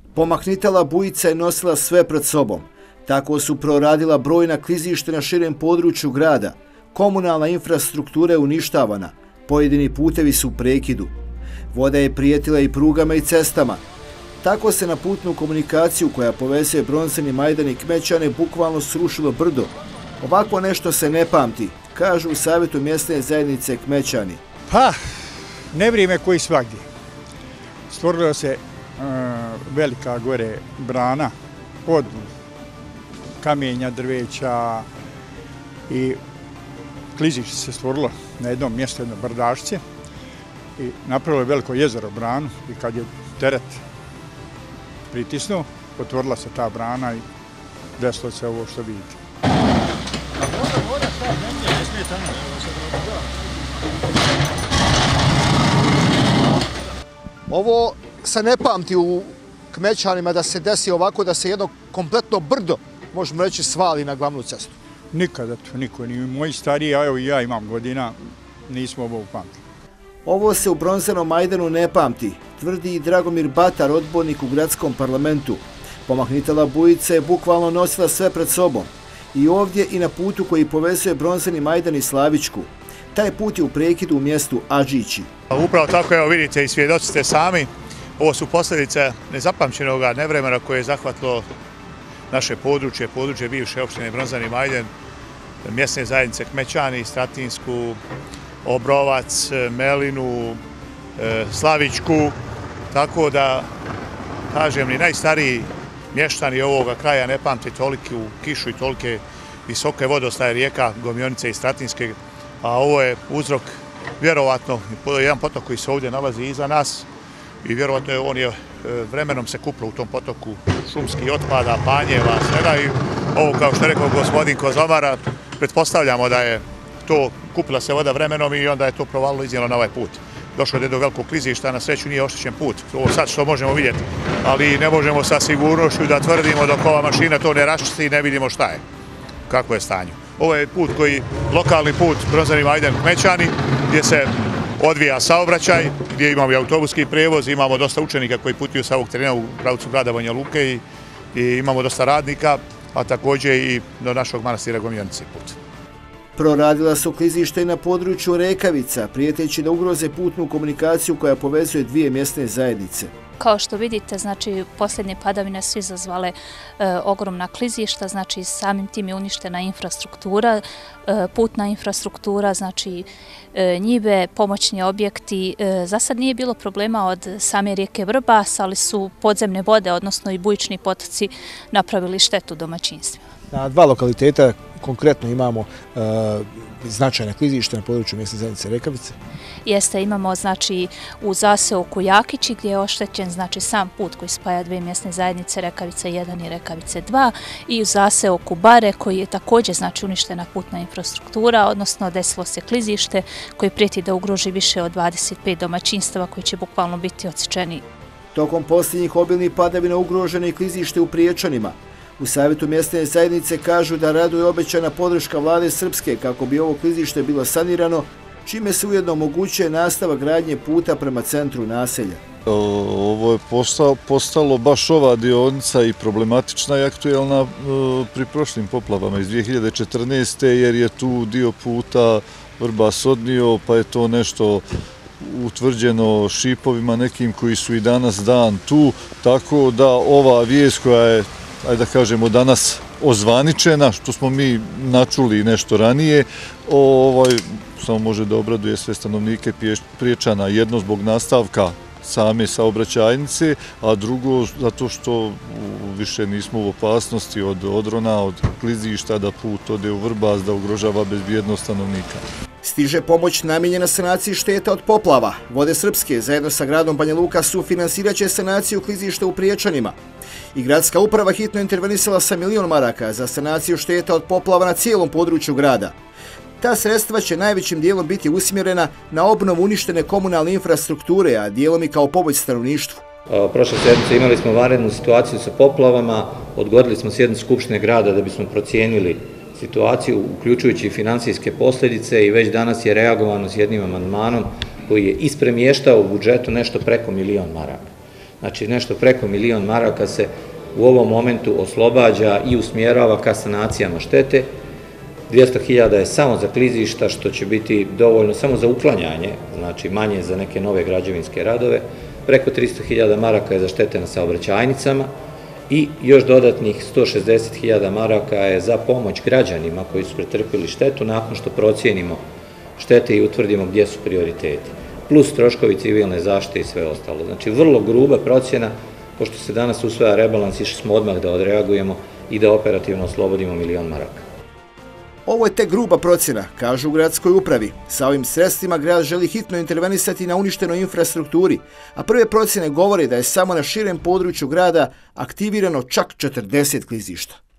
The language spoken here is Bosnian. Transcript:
Pomahnitala bujica je nosila sve pred sobom. Tako su proradila brojna klizišta na širem području grada. Komunalna infrastruktura je uništavana. Pojedini putevi su u prekidu. Voda je prijetila i prugama i cestama. Tako se na putnu komunikaciju koja povezuje Bronzani Majdan i Kmećane bukvalno srušilo brdo. Ovako nešto se ne pamti, kažu u Savjetu mjesne zajednice Kmećani. Pa, ne vrijeme koji svagdje. Stvorila se velika gore brana od kamenja, drveća i klizište se stvorilo na jednom mjestu, jedno brdašće i napravilo je veliko jezero branu i kad je teret pritisnuo, otvorila se ta brana i desilo se ovo što vidite. Ovo se ne pamti u Kmećanima da se desi ovako, da se jedno kompletno brdo, možemo reći, svali na glavnu cestu. Nikada to niko, ni moji stariji, a evo i ja imam godina, nismo ovo upamtili. Ovo se u Bronzanom Majdanu ne pamti, tvrdi i Dragomir Batar, odbornik u gradskom parlamentu. Pomahnitala bujica je bukvalno nosila sve pred sobom. I ovdje i na putu koji povezuje Bronzani Majdan i Slavičku. Taj put je u prekidu u mjestu Adžići. Upravo tako, evo vidite i svjedoci ste sami. Ovo su posljedice nezapamćenog nevremena koje je zahvatilo naše područje, područje bivše opštine Bronzani Majdan, mjesne zajednice Kmećani, Stratinsku, Obrovac, Melinu, Slavičku. Tako da, kažem, ni najstariji mještani ovoga kraja ne pamti toliku kišu i tolike visoke vodostaje rijeka Gomjonice i Stratinske, a ovo je uzrok vjerovatno jedan potok koji se ovdje nalazi iza nas i vjerovatno on je vremenom se kuplo u tom potoku šumskih otpada, panjeva, svega i ovo kao što je rekao gospodin Kozomara, pretpostavljamo da je to kupila se voda vremenom i onda je to provalilo iznijelo na ovaj put. Došlo je do velikog klizišta, na sreću nije oštećen put. Ovo sad što možemo vidjeti, ali ne možemo sa sigurnošću da tvrdimo dok ova mašina to ne raščisti i ne vidimo šta je, kako je stanje. Ovo je put koji, lokalni put Bronzani Majdan Kmećani, gdje se odvija saobraćaj, gdje imamo i autobuski prijevoz, imamo dosta učenika koji putuju sa ovog terena u pravcu grada Banja Luke i imamo dosta radnika, a također i do našog manastira Gomjonice put. Proradila su klizište i na području Rekavica, prijeteći da ugroze putnu komunikaciju koja povezuje dvije mjesne zajednice. Kao što vidite, znači, posljednje padavine su izazvale ogromna klizišta, znači samim tim je uništena infrastruktura, putna infrastruktura, znači njive, pomoćni objekti. Za sad nije bilo problema od same rijeke Vrbas, ali su podzemne vode, odnosno i bujični potoci, napravili štetu domaćinstvima. Na dva lokaliteta konkretno imamo značajne klizište na području mjesne zajednice Rekavice. Jeste, imamo znači u zaseoku Jakići gdje je oštećen znači sam put koji spaja dvije mjesne zajednice Rekavice 1 i Rekavice 2 i u zaseoku Bare koji je također znači uništena putna infrastruktura, odnosno desilo se klizište koji prijeti da ugroži više od 25 domaćinstava koji će bukvalno biti odsječeni. Tokom posljednjih obilnih padavina ugroženo je klizište u Priječanima. U Savjetu mjesne zajednice kažu da raduje obećana podrška vlade Srpske kako bi ovo klizište bilo sanirano, čime se ujedno omogućuje nastavak gradnje puta prema centru naselja. Ovo je postalo baš ova dionica i problematična i aktuelna pri prošlim poplavama iz 2014. jer je tu dio puta Vrbas odnio, pa je to nešto utvrđeno šipovima nekim koji su i danas dan tu, tako da ova vijest koja je, ajde da kažemo, danas ozvaničena, što smo mi načuli nešto ranije, samo može da obraduje sve stanovnike Priječana, jedno zbog nastavka same saobraćajnice, a drugo zato što više nismo u opasnosti od odrona, od klizišta, da put ode u Vrbas, da ugrožava bezbjednost stanovnika. Stiže pomoć namijenjena sanaciji šteta od poplava. Vode Srpske zajedno sa gradom Banja Luka sufinansirat će sanaciju klizišta u Priječanima. I gradska uprava hitno intervenisala sa 1 milion maraka za sanaciju šteta od poplava na cijelom području grada. Ta sredstva će najvećim dijelom biti usmjerena na obnovu uništene komunalne infrastrukture, a dijelom i kao pomoć stanovništvu. Prošle sedmice imali smo vanrednu situaciju sa poplavama, odgodili smo sjednicu Skupštine grada da bismo procijenili situaciju, uključujući i financijske posljedice, i već danas je reagovano s jednim amandmanom koji je ispremještao u budžetu nešto preko 1 milion maraka. Znači nešto preko 1 milion maraka se u ovom momentu oslobađa i usmjerava ka sanacijama štete. 200.000 je samo za klizišta, što će biti dovoljno samo za uklanjanje, znači manje za neke nove građevinske radove. Preko 300.000 maraka je za štete na saobraćajnicama i još dodatnih 160.000 maraka je za pomoć građanima koji su pretrpili štetu nakon što procijenimo štete i utvrdimo gdje su prioriteti. Plus troškovi civilne zaštite i sve ostalo. Znači vrlo gruba procjena, pošto se danas usvaja rebalans, išli smo odmah da odreagujemo i da operativno oslobodimo 1 milion maraka. Ovo je tek gruba procjena, kažu u gradskoj upravi. Sa ovim sredstvima grad želi hitno intervenisati na uništenoj infrastrukturi, a prve procjene govore da je samo na širem području grada aktivirano čak 40 klizišta.